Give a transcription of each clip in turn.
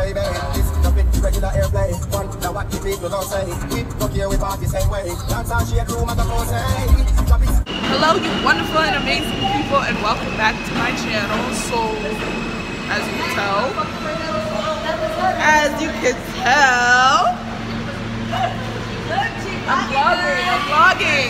baby. This is a bit regular airplay. One, now what the people don't say. We don't care, we party same way. Dance and shake room at the say. Hello, you wonderful and amazing people, and welcome back to my channel. So, as you can tell, I'm vlogging.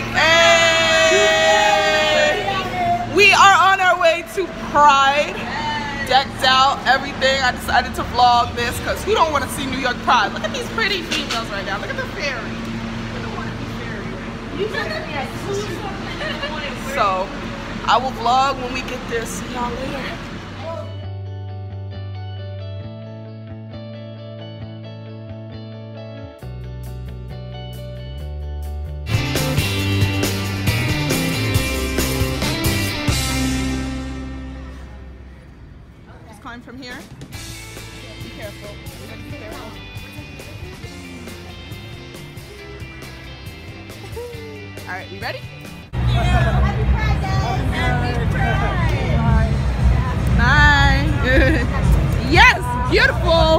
Hey! We are on our way to Pride. Decked out, everything. I decided to vlog this because who don't want to see New York Pride? Look at these pretty females right now. Look at the fairy. You don't want to be fairy, right? So, I will vlog when we get there. See y'all later. From here. Be careful. Be careful. All right, you ready? Yeah. Happy Pride. Happy Pride. Bye. Yes, beautiful.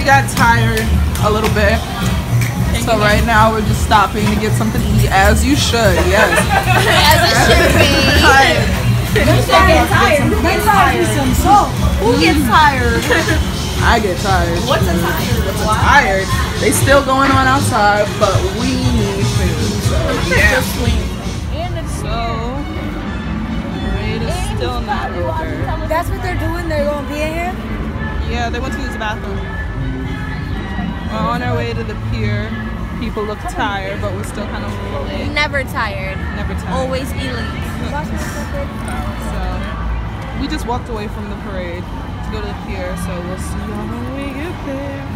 we got tired a little bit. So right now we're just stopping to get something to eat, as you should, yes. As it should be. Who gets tired? I get tired. What's a tired? Tired. They still going on outside, but we need food. So yeah. So parade is still not over. That's what they're doing? They're going to be in here? Yeah, they went to use the bathroom. We're on our way to the pier. People look tired, but we're still kind of lit. Never tired. Never tired. Always elite. So we just walked away from the parade to go to the pier, so we'll see y'all when we get there.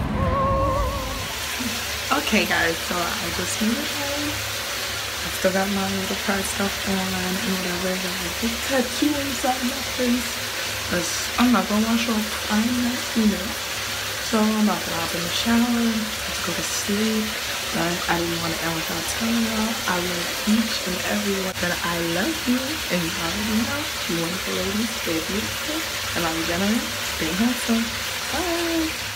Okay guys, so I just made it home. I still got my little pride stuff on and whatever. Got a big tattoo inside my face. Cause I'm not gonna wash off. I'm not doing it. So I'm about to hop in the shower. Let's go to sleep. But I didn't want to end without telling y'all I love each and every one. That I love you, and you already know. You wonderful ladies, stay beautiful, and I'm generous, stay handsome. Bye.